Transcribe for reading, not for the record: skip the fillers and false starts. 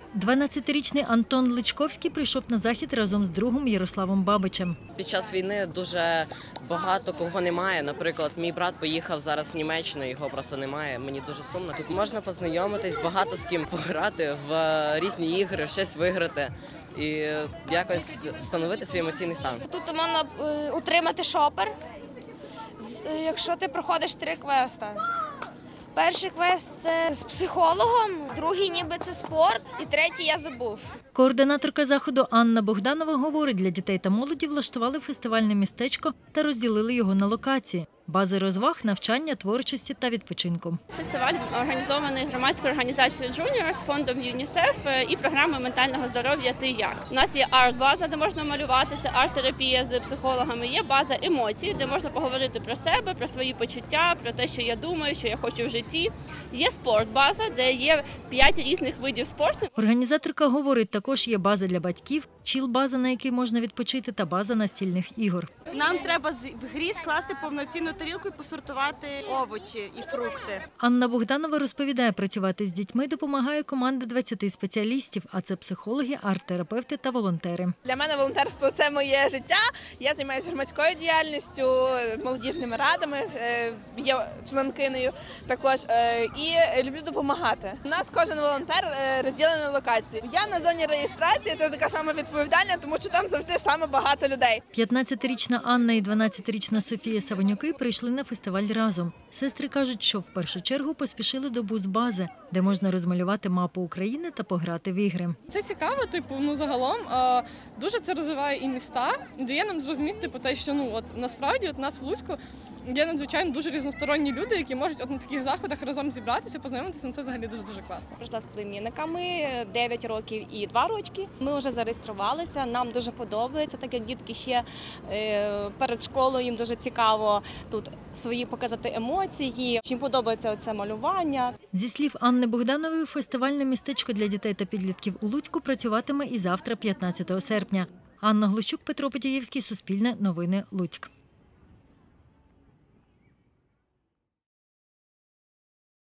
12-річний Антон Личковський прийшов на захід разом з другом Ярославом Бабичем. Під час війни дуже багато кого немає. Наприклад, мій брат поїхав зараз в Німеччину, його просто немає. Мені дуже сумно. Тут можна познайомитись, багато з ким пограти в різні ігри, щось виграти і якось встановити свій емоційний стан. Тут можна утримати шопер, якщо ти проходиш 3 квеста. Перший квест – це з психологом, другий ніби це спорт, і третій я забув. Координаторка заходу Анна Богданова говорить, для дітей та молоді влаштували фестивальне містечко та розділили його на локації – бази розваг, навчання, творчості та відпочинку. Фестиваль організований громадською організацією «Junior» з фондом ЮНІСЕФ і програмою ментального здоров'я «Ти як?». У нас є арт-база, де можна малюватися, арт-терапія з психологами, є база емоцій, де можна поговорити про себе, про свої почуття, про те, що я думаю, що я хочу в житті. Є спортбаза, де є 5 різних видів спорту. Організаторка говорить, також є база для батьків, чіл-база, на якій можна відпочити, та база настільних ігор. Нам треба в грі скласти повноцінну тарілку і посортувати овочі і фрукти. Анна Богданова розповідає, працювати з дітьми допомагає команда 20 спеціалістів, а це психологи, арт-терапевти та волонтери. Для мене волонтерство – це моє життя. Я займаюся громадською діяльністю, молодіжними радами, є членкинею також, і люблю допомагати. У нас кожен волонтер розділений на локації. Я на зоні реєстрації, це така сама відповідальна, тому що там завжди саме багато людей. 15-річна Анна і 12-річна Софія Саванюки прийшли на фестиваль разом. Сестри кажуть, що в першу чергу поспішили до бузбази, де можна розмалювати мапу України та пограти в ігри. Це цікаво, загалом дуже це розвиває і міста, дає нам зрозуміти те, що насправді у нас в Луцьку є надзвичайно дуже різносторонні люди, які можуть на таких заходах разом зібратися, познайомитися, це взагалі дуже класно. Прийшла з племінниками 9 років і 2 роки. Ми вже зареєструвалися, нам дуже подобається, так як дітки ще перед школою, їм дуже цікаво тут свої показати емоції, їм подобається оце малювання. Зі слів Анни Богданової, фестивальне містечко для дітей та підлітків у Луцьку працюватиме і завтра, 15 серпня. Анна Глущук, Петро Потієвський, Суспільне новини, Луцьк.